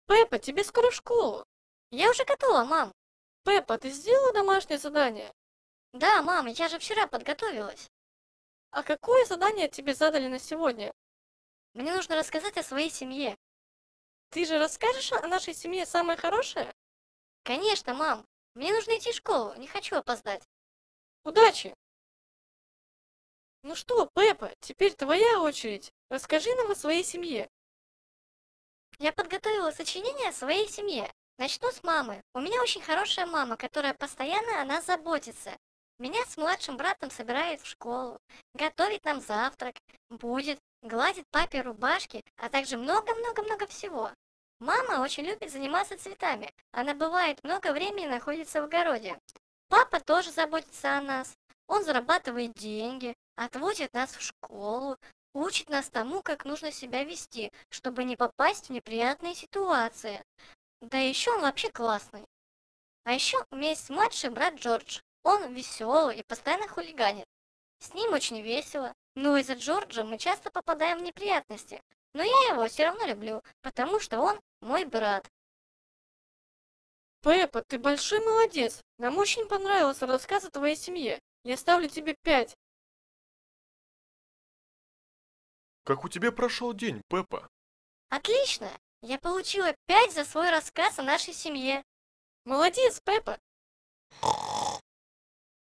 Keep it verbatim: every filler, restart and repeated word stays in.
Пеппа, тебе скоро в школу. Я уже готова, мам. Пеппа, ты сделала домашнее задание? Да, мам, я же вчера подготовилась. А какое задание тебе задали на сегодня? Мне нужно рассказать о своей семье. Ты же расскажешь о нашей семье самое хорошее? Конечно, мам. Мне нужно идти в школу, не хочу опоздать. Удачи! Ну что, Пеппа, теперь твоя очередь. Расскажи нам о своей семье. Я подготовила сочинение о своей семье. Начну с мамы. У меня очень хорошая мама, которая постоянно о нас заботится. Меня с младшим братом собирает в школу, готовит нам завтрак, будет, гладит папе рубашки, а также много-много-много всего. Мама очень любит заниматься цветами. Она бывает много времени находится в огороде. Папа тоже заботится о нас. Он зарабатывает деньги, отводит нас в школу, учит нас тому, как нужно себя вести, чтобы не попасть в неприятные ситуации. Да еще он вообще классный. А еще у меня есть младший брат Джордж. Он веселый и постоянно хулиганит. С ним очень весело. Но из-за Джорджа мы часто попадаем в неприятности. Но я его все равно люблю, потому что он мой брат. Пеппа, ты большой молодец. Нам очень понравился рассказ о твоей семье. Я ставлю тебе пять. Как у тебя прошел день, Пеппа? Отлично! Я получила пять за свой рассказ о нашей семье. Молодец, Пеппа.